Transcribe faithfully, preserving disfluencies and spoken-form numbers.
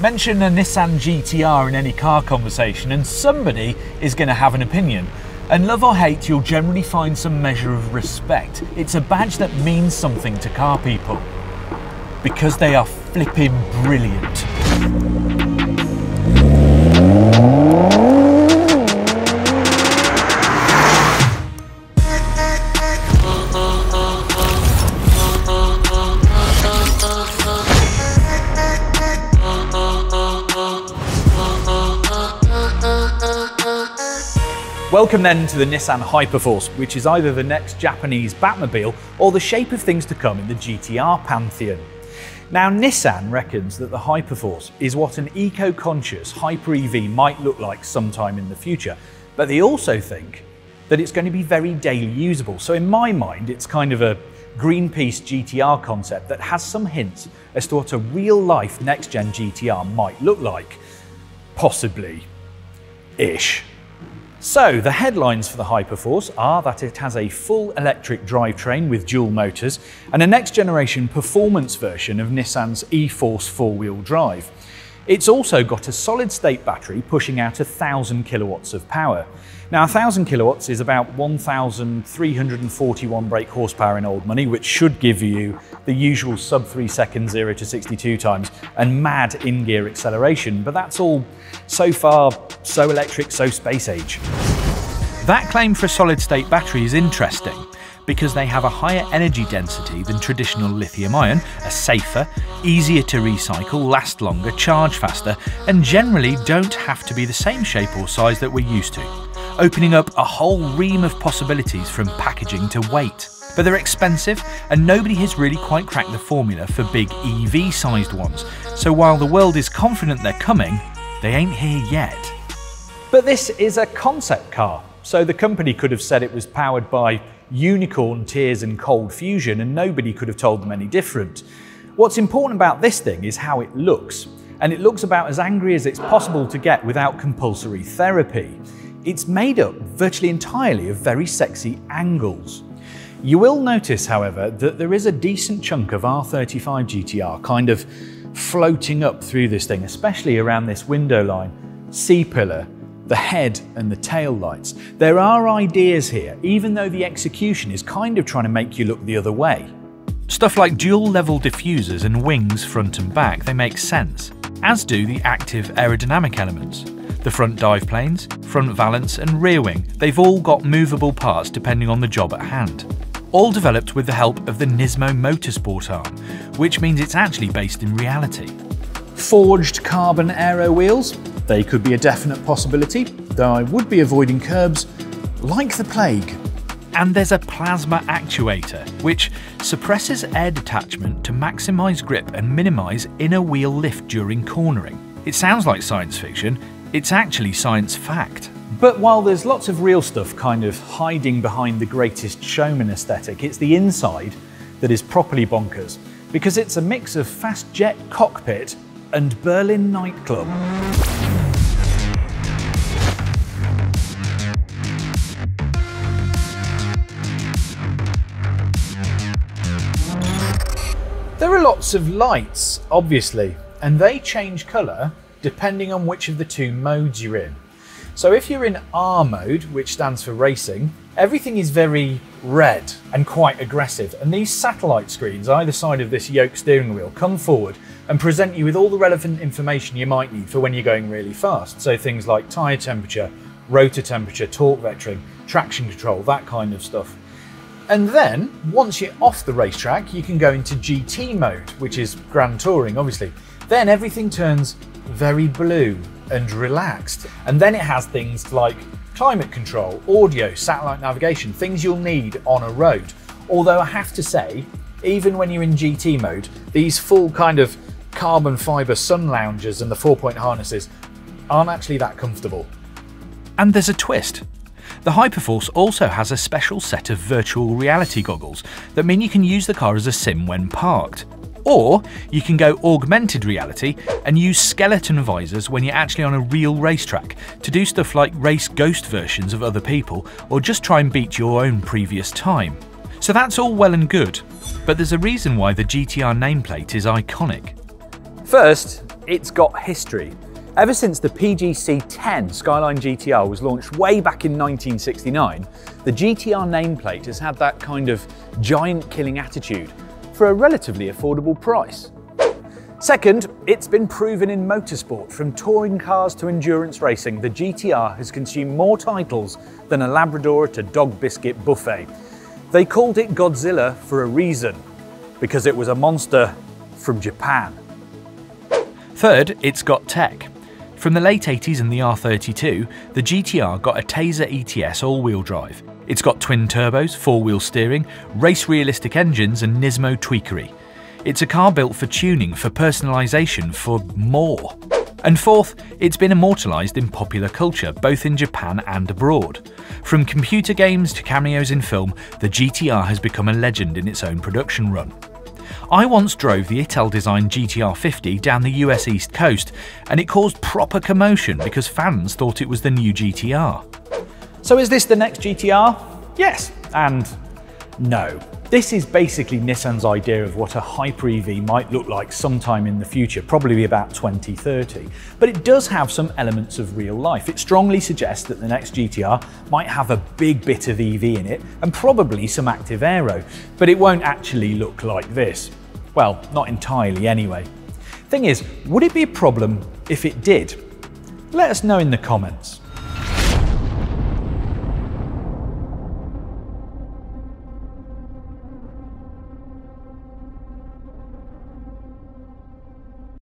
Mention a Nissan G T R in any car conversation and somebody is going to have an opinion. And love or hate, you'll generally find some measure of respect. It's a badge that means something to car people. Because they are flipping brilliant. Welcome then to the Nissan Hyper Force, which is either the next Japanese Batmobile or the shape of things to come in the G T R pantheon. Now, Nissan reckons that the Hyper Force is what an eco-conscious Hyper E V might look like sometime in the future, but they also think that it's going to be very daily usable. So in my mind, it's kind of a Greenpeace G T R concept that has some hints as to what a real-life next-gen G T R might look like. Possibly. Ish. So, the headlines for the Hyper Force are that it has a full electric drivetrain with dual motors and a next-generation performance version of Nissan's e-Force four-wheel drive. It's also got a solid-state battery pushing out one thousand kilowatts of power. Now, one thousand kilowatts is about one thousand three hundred forty-one brake horsepower in old money, which should give you the usual sub three second zero to sixty-two times and mad in-gear acceleration, but that's all so far so electric, so space age. That claim for a solid-state battery is interesting because they have a higher energy density than traditional lithium-ion, are safer, easier to recycle, last longer, charge faster, and generally don't have to be the same shape or size that we're used to, opening up a whole ream of possibilities from packaging to weight. But they're expensive, and nobody has really quite cracked the formula for big E V-sized ones, so while the world is confident they're coming, they ain't here yet. But this is a concept car, so the company could have said it was powered by unicorn tears and cold fusion, and nobody could have told them any different. What's important about this thing is how it looks, and it looks about as angry as it's possible to get without compulsory therapy. It's made up virtually entirely of very sexy angles. You will notice, however, that there is a decent chunk of R thirty-five G T R kind of floating up through this thing, especially around this window line, C-pillar, the head and the tail lights. There are ideas here, even though the execution is kind of trying to make you look the other way. Stuff like dual level diffusers and wings front and back, they make sense, as do the active aerodynamic elements. The front dive planes, front valance and rear wing, they've all got movable parts depending on the job at hand. All developed with the help of the Nismo motorsport arm, which means it's actually based in reality. Forged carbon aero wheels? They could be a definite possibility, though I would be avoiding curbs like the plague. And there's a plasma actuator, which suppresses air detachment to maximise grip and minimise inner wheel lift during cornering. It sounds like science fiction, it's actually science fact. But while there's lots of real stuff kind of hiding behind the greatest showman aesthetic, it's the inside that is properly bonkers, because it's a mix of fast jet cockpit and Berlin nightclub. There are lots of lights, obviously, and they change colour depending on which of the two modes you're in. So if you're in R mode, which stands for racing, everything is very red and quite aggressive, and these satellite screens either side of this yoke steering wheel come forward and present you with all the relevant information you might need for when you're going really fast. So things like tyre temperature, rotor temperature, torque vectoring, traction control, that kind of stuff. And then, once you're off the racetrack, you can go into G T mode, which is Gran Touring, obviously. Then everything turns very blue and relaxed. And then it has things like climate control, audio, satellite navigation, things you'll need on a road. Although I have to say, even when you're in G T mode, these full kind of carbon fibre sun loungers and the four-point harnesses aren't actually that comfortable. And there's a twist. The Hyper Force also has a special set of virtual reality goggles that mean you can use the car as a sim when parked. Or you can go augmented reality and use skeleton visors when you're actually on a real racetrack to do stuff like race ghost versions of other people or just try and beat your own previous time. So that's all well and good, but there's a reason why the G T R nameplate is iconic. First, it's got history. Ever since the P G C ten Skyline G T R was launched way back in nineteen sixty-nine, the G T R nameplate has had that kind of giant killing attitude for a relatively affordable price. Second, it's been proven in motorsport. From touring cars to endurance racing, the G T R has consumed more titles than a Labrador at a dog biscuit buffet. They called it Godzilla for a reason, because it was a monster from Japan. Third, it's got tech. From the late eighties and the R thirty-two, the G T R got a Taser E T S all-wheel drive. It's got twin turbos, four-wheel steering, race-realistic engines and Nismo tweakery. It's a car built for tuning, for personalisation, for more. And fourth, it's been immortalised in popular culture, both in Japan and abroad. From computer games to cameos in film, the G T R has become a legend in its own production run. I once drove the Ital-designed G T R fifty down the U S East Coast, and it caused proper commotion because fans thought it was the new G T R. So is this the next G T R? Yes, and no. This is basically Nissan's idea of what a Hyper E V might look like sometime in the future, probably about twenty thirty. But it does have some elements of real life. It strongly suggests that the next G T R might have a big bit of E V in it and probably some active aero, but it won't actually look like this. Well, not entirely anyway. Thing is, would it be a problem if it did? Let us know in the comments.